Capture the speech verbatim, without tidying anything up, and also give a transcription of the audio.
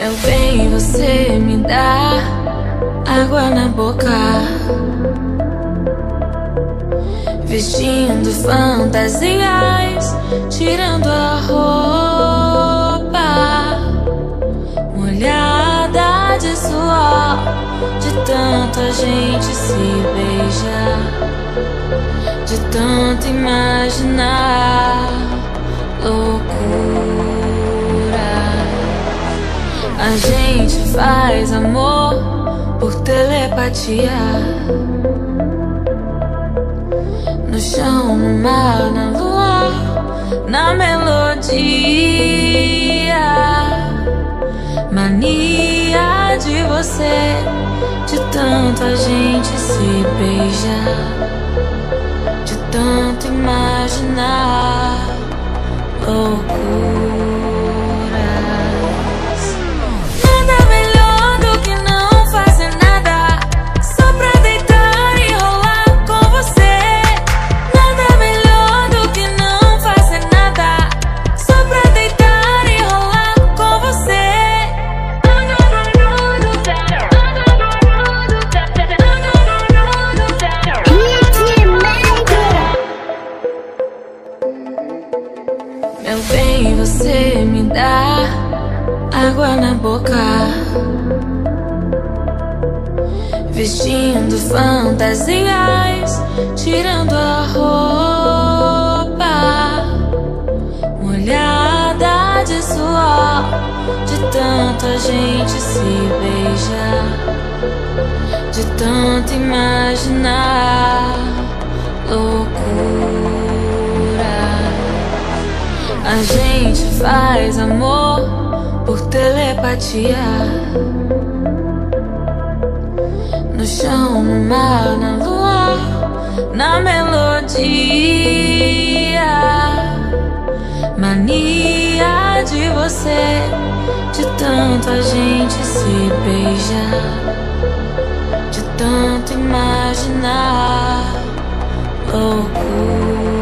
Meu bem, você me dá água na boca, vestindo fantasias, tirando a roupa, molhada de suor, de tanto a gente se beijar, de tanto imaginar loucura. A gente faz amor por telepatia, no chão, no mar, na lua, na melodia. Mania de você, de tanto a gente se beijar, de tanto imaginar loucuras. Nada melhor do que não fazer nada, só pra deitar e rolar com você. Nada melhor do que não fazer nada, só pra deitar e rolar com você. Meu bem, você me dá água na boca, vestindo fantasias, tirando a roupa, molhada de suor, de tanto a gente se beijar, de tanto imaginar loucura. A gente faz amor por telepatia, no chão, no mar, na lua, na melodia. Mania de você, de tanto a gente se beijar, de tanto imaginar loucura.